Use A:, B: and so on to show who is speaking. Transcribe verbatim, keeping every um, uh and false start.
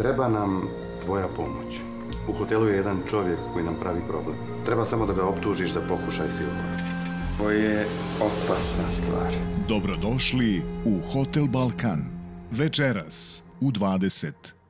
A: Treba nam tvoja pomoć. U hotelu je jedan čovjek koji nam pravi problem. Treba samo da ga optužiš za pokušaj silovanja.
B: To je opasna stvar.
C: Dobrodošli u Hotel Balkan. Večeras u dvadeset.